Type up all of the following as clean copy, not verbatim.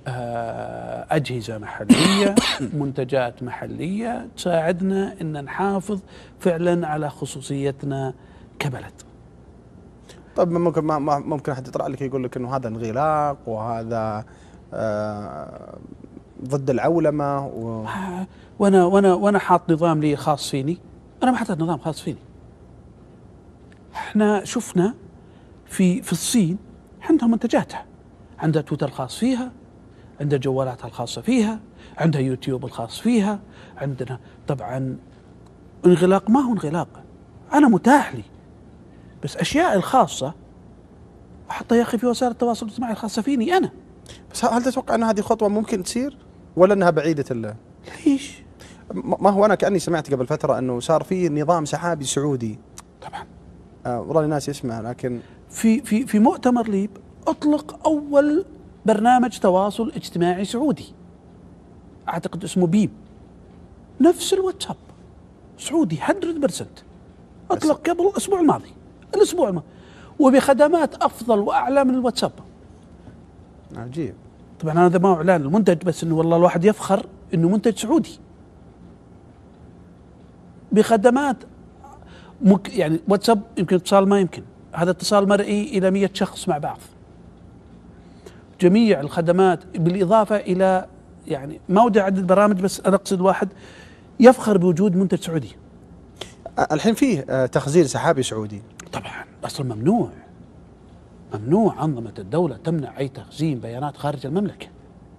أجهزة محلية، منتجات محلية تساعدنا أن نحافظ فعلا على خصوصيتنا كبلد. طيب ممكن أحد يطلع لك يقول لك إنه هذا انغلاق وهذا ضد العولمة وأنا حاط نظام لي خاص فيني. أنا ما حطيت نظام خاص فيني. احنا شفنا في الصين عندها منتجاتها، عندها تويتر الخاص فيها، عندها جوالاتها الخاصة فيها، عندها يوتيوب الخاص فيها، عندنا طبعا انغلاق ما هو انغلاق، أنا متاح لي بس أشياء الخاصة أحطها يا أخي في وسائل التواصل الاجتماعي الخاصة فيني أنا. بس هل تتوقع أن هذه خطوة ممكن تصير ولا أنها بعيدة ليش؟ ما هو أنا كأني سمعت قبل فترة أنه صار في نظام سحابي سعودي. طبعا والله الناس يسمع، لكن في مؤتمر ليب أطلق أول برنامج تواصل اجتماعي سعودي، أعتقد اسمه بيم، نفس الواتساب سعودي 100%، أطلق قبل الأسبوع الماضي وبخدمات أفضل وأعلى من الواتساب. عجيب. طبعا هذا ما هو إعلان المنتج، بس إنه والله الواحد يفخر إنه منتج سعودي بخدمات يعني واتساب يمكن اتصال ما يمكن، هذا اتصال مرئي إلى 100 شخص مع بعض، جميع الخدمات بالإضافة إلى يعني ما ودي أعدد البرامج، بس أنا أقصد واحد يفخر بوجود منتج سعودي. الحين فيه تخزين سحابي سعودي. طبعا أصلا ممنوع أنظمة الدولة تمنع أي تخزين بيانات خارج المملكة.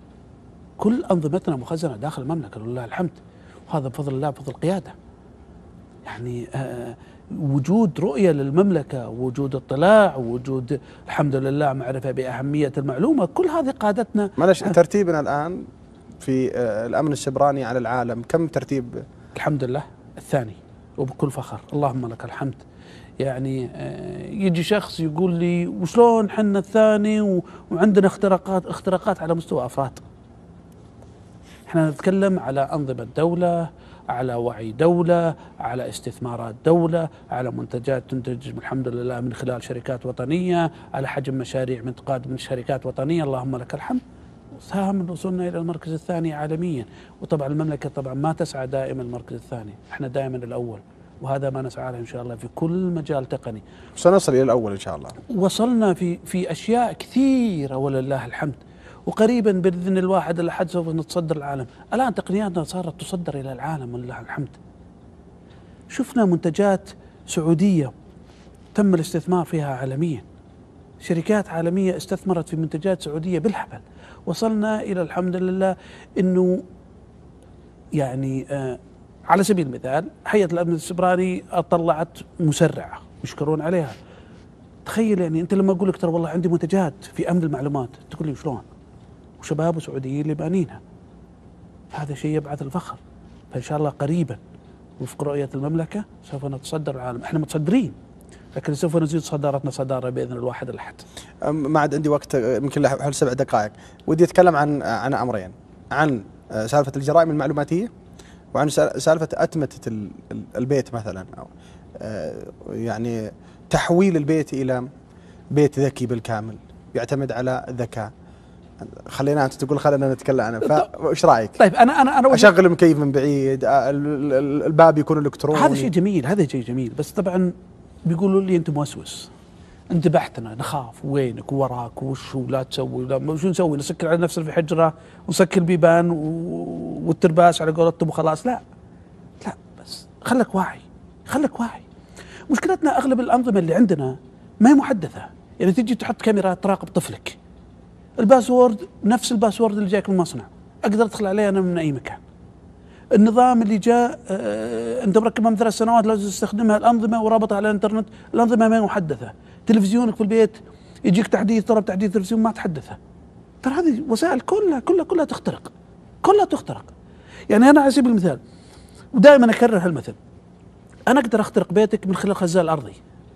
كل أنظمتنا مخزنة داخل المملكة لله الحمد، وهذا بفضل الله بفضل القيادة. يعني وجود رؤية للمملكة، وجود اطلاع، وجود الحمد لله معرفة بأهمية المعلومة، كل هذه قادتنا. معلش ترتيبنا الآن في الأمن السبراني على العالم كم ترتيب؟ الحمد لله الثاني، وبكل فخر اللهم لك الحمد. يعني يجي شخص يقول لي وشلون حنا الثاني وعندنا اختراقات على مستوى أفراد. احنا نتكلم على أنظمة دولة، على وعي دولة، على استثمارات دولة، على منتجات تنتج الحمد لله من خلال شركات وطنية، على حجم مشاريع من تقاد من شركات وطنية اللهم لك الحمد، ساهم من وصولنا إلى المركز الثاني عالميا. وطبعا المملكة طبعا ما تسعى دائما المركز الثاني، احنا دائما الأول، وهذا ما نسعى له إن شاء الله في كل مجال تقني. سنصل إلى الأول إن شاء الله. وصلنا في أشياء كثيرة ولله الحمد، وقريبا بإذن الواحد الأحد سوف نتصدر العالم. الآن تقنياتنا صارت تصدر إلى العالم ولله الحمد. شفنا منتجات سعودية تم الاستثمار فيها عالميا، شركات عالمية استثمرت في منتجات سعودية بالهبل. وصلنا إلى الحمد لله أنه يعني على سبيل المثال هيئة الأمن السبراني طلعت مسرعة يشكرون عليها. تخيل يعني أنت لما أقول لك ترى والله عندي منتجات في أمن المعلومات، تقول لي شلون؟ وشباب سعوديين اللي بانينها، هذا شيء يبعث الفخر. فإن شاء الله قريبا وفق رؤية المملكة سوف نتصدر العالم. احنا متصدرين، لكن سوف نزيد صدارتنا صدارة بإذن الواحد الأحد. ما عاد عندي وقت، يمكن حول 7 دقائق. ودي أتكلم عن أمرين، عن سالفة الجرائم المعلوماتية، وعن سالفة أتمتة البيت مثلا، أو يعني تحويل البيت إلى بيت ذكي بالكامل يعتمد على الذكاء. خلينا أنت تقول خلينا نتكلم عنه، فإيش رأيك؟ طيب أنا أشغل المكيف من بعيد، الباب يكون إلكتروني. هذا شيء جميل، هذا شيء جميل، بس طبعا بيقولوا لي أنت موسوس، انتبهتنا نخاف وينك ووراك وشو لا تسوي، لا شو نسوي؟ نسكر على نفسنا في حجرة ونسكر البيبان والترباس على قولتهم وخلاص؟ لا بس خلك واعي. مشكلتنا أغلب الأنظمة اللي عندنا ما هي محدثة، يعني تجي تحط كاميرا تراقب طفلك، الباسورد نفس الباسورد اللي جاك من المصنع، أقدر أدخل عليه أنا من أي مكان. النظام اللي جاء أنت مركبها من 3 سنوات لازم تستخدمها الأنظمة ورابطها على الإنترنت، الأنظمة ما هي محدثة. تلفزيونك في البيت يجيك تحديث، طلب تحديث تلفزيون ما تحدثه. ترى هذه وسائل كلها تخترق. يعني أنا على سبيل المثال ودائما أكرر هالمثل، أنا أقدر أخترق بيتك من خلال خزان أرضي.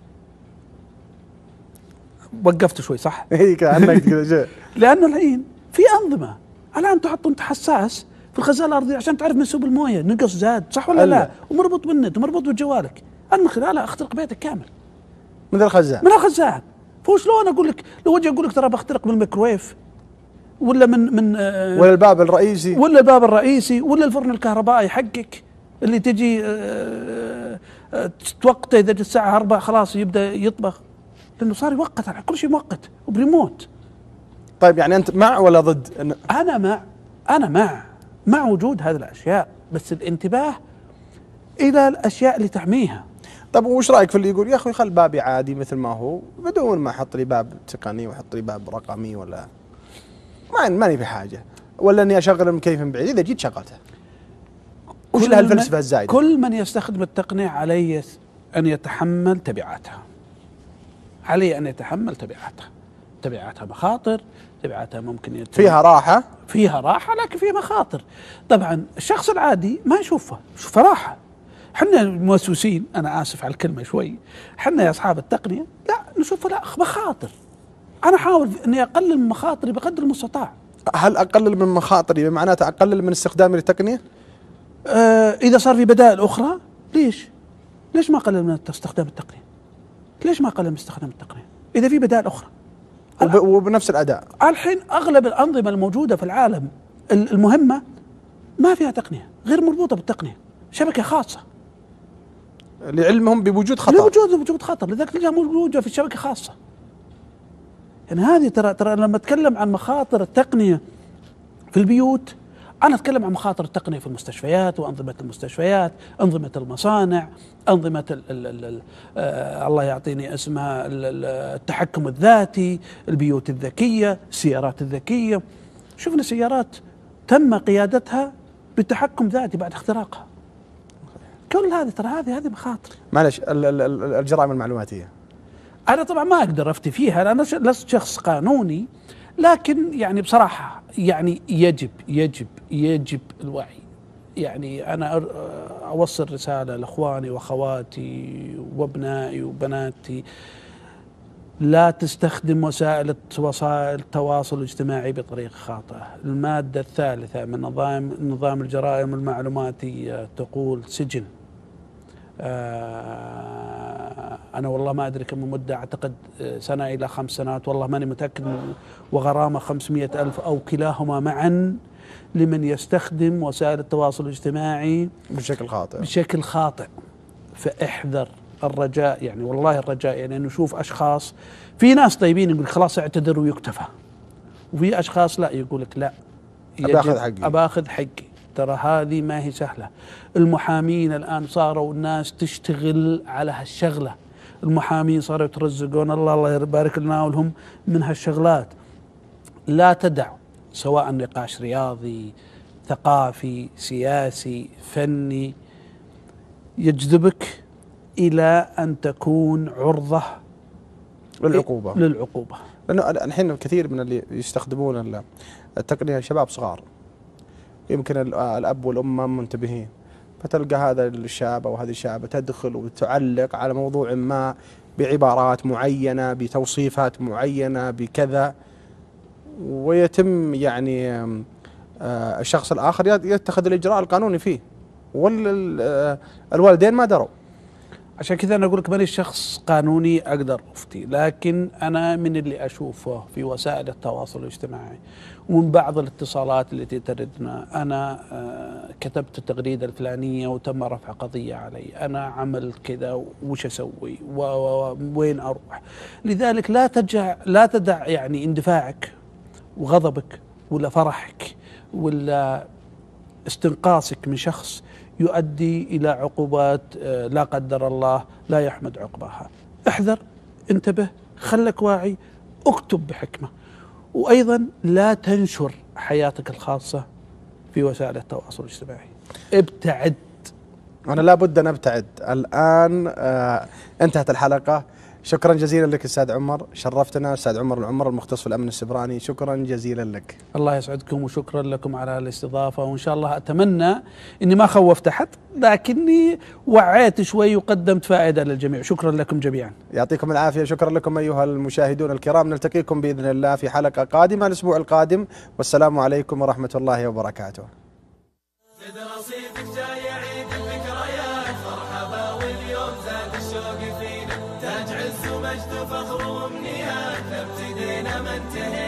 وقفت شوي صح؟ لأنه الحين في أنظمة الآن تحط أنت حساس في الخزان الأرضي عشان تعرف منسوب المويه نقص زاد صح ولا لا، ومربوط بالنت ومربوط بجوالك، أنا من خلالها أخترق بيتك كامل من الخزان. فشلون أقول لك لو أجي أقول لك ترى بخترق من الميكروويف ولا من ولا الباب الرئيسي، ولا الباب الرئيسي، ولا الفرن الكهربائي حقك اللي تجي توقته إذا جت الساعة 4 خلاص يبدأ يطبخ، لأنه صار يوقت على كل شيء مؤقت وبريموت. طيب يعني أنت مع ولا ضد؟ أنا مع وجود هذه الأشياء، بس الانتباه إلى الأشياء اللي تحميها. طب وش رايك في اللي يقول يا اخوي خل بابي عادي مثل ما هو بدون ما احط لي باب تقني واحط لي باب رقمي، ولا ماني في حاجه، ولا اني اشغل المكيف من بعيد اذا جيت شغلته؟ وش له الفلسفه الزايده؟ كل من يستخدم التقنيه عليه ان يتحمل تبعاتها، عليه ان يتحمل تبعاتها مخاطر، تبعاتها ممكن فيها راحه لكن فيها مخاطر. طبعا الشخص العادي ما يشوفها راحه. احنا المؤسسين، انا اسف على الكلمه شوي، احنا يا اصحاب التقنيه لا نشوفها لا مخاطر. انا احاول اني اقلل من مخاطري بقدر المستطاع. هل اقلل من مخاطري بمعناته اقلل من استخدامي للتقنيه؟ اذا صار في بدائل اخرى ليش ما اقلل من استخدام التقنيه؟ ليش ما اقلل من استخدام التقنيه اذا في بدائل اخرى وبنفس الاداء؟ الحين اغلب الانظمه الموجوده في العالم المهمه ما فيها تقنيه، غير مربوطه بالتقنيه، شبكه خاصه لعلمهم بوجود خطر، لذلك تلقاها موجوده في الشبكه خاصه. يعني هذه ترى لما اتكلم عن مخاطر التقنيه في البيوت، انا اتكلم عن مخاطر التقنيه في المستشفيات وانظمه المستشفيات، انظمه المصانع، انظمه الله يعطيني اسمها التحكم الذاتي، البيوت الذكيه، السيارات الذكيه. شفنا سيارات تم قيادتها بالتحكم ذاتي بعد اختراقها. كل هذه ترى هذه مخاطر. معلش الجرائم المعلوماتيه انا طبعا ما اقدر افتي فيها، انا لست شخص قانوني، لكن يعني بصراحه يعني يجب الوعي. يعني انا اوصل رساله لاخواني واخواتي وابنائي وبناتي: لا تستخدم وسائل التواصل الاجتماعي بطريقه خاطئه. الماده الثالثه من نظام الجرائم المعلوماتيه تقول سجن. أنا والله ما أدري كم مدة، أعتقد 1 إلى 5 سنوات، والله ماني متأكد، وغرامة 500,000 أو كلاهما معا لمن يستخدم وسائل التواصل الاجتماعي بشكل خاطئ. فاحذر. الرجاء يعني والله الرجاء يعني أن نشوف أشخاص، في ناس طيبين يقول خلاص اعتذر ويكتفى، وفي أشخاص لا يقول لك لا أباخذ حقي. ترى هذه ما هي سهلة. المحامين الآن صاروا الناس تشتغل على هالشغلة، المحامين صاروا يترزقون الله يبارك لنا ولهم من هالشغلات. لا تدع سواء نقاش رياضي، ثقافي، سياسي، فني يجذبك إلى أن تكون عرضة للعقوبة. لأنه الحين كثير من اللي يستخدمون التقنية شباب صغار، يمكن الأب والأم منتبهين، فتلقى هذا الشاب أو هذه الشابة تدخل وتعلق على موضوع ما بعبارات معينة، بتوصيفات معينة، بكذا، ويتم يعني الشخص الآخر يتخذ الإجراء القانوني فيه، والوالدين ما دروا. عشان كذا أنا أقول لك ماني شخص قانوني أقدر أفتي، لكن أنا من اللي أشوفه في وسائل التواصل الاجتماعي ومن بعض الاتصالات التي تردنا: أنا كتبت التغريدة الفلانية وتم رفع قضية علي، أنا عملت كذا وش أسوي وين أروح. لذلك لا تدع يعني اندفاعك وغضبك ولا فرحك ولا استنقاصك من شخص يؤدي إلى عقوبات لا قدر الله لا يحمد عقباها. احذر، انتبه، خلك واعي، اكتب بحكمة، وأيضا لا تنشر حياتك الخاصة في وسائل التواصل الاجتماعي. ابتعد. أنا لابد أن أبتعد الآن. انتهت الحلقة. شكرا جزيلا لك أستاذ عمر، شرفتنا. أستاذ عمر العمر المختص في الأمن السبراني، شكرا جزيلا لك. الله يسعدكم وشكرا لكم على الاستضافة، وإن شاء الله أتمنى أني ما خوفت أحد، لكني وعيت شوي وقدمت فائدة للجميع. شكرا لكم جميعا. يعطيكم العافية. شكرا لكم أيها المشاهدون الكرام، نلتقيكم بإذن الله في حلقة قادمة الأسبوع القادم، والسلام عليكم ورحمة الله وبركاته. فخر وامنيات، ابتدينا ما انتهينا.